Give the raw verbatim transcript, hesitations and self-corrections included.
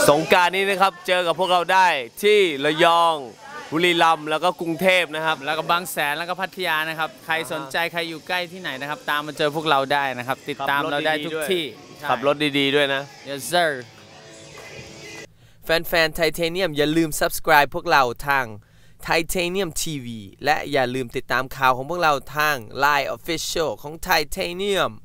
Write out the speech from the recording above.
สงกรานต์นี้นะครับเจอกับพวกเราได้ที่ระยองบุรีรัมย์แล้วก็กรุงเทพนะครับแล้วก็บางแสนแล้วก็พัทยานะครับใครสนใจใครอยู่ใกล้ที่ไหนนะครับตามมาเจอพวกเราได้นะครับติดตามเราได้ทุกที่ขับรถดีๆด้วยนะ Yes sir แฟนๆไทเทเนียมอย่าลืม Subscribe พวกเราทาง Titanium ที วี และอย่าลืมติดตามข่าวของพวกเราทาง ไลน์ Official ของ Titanium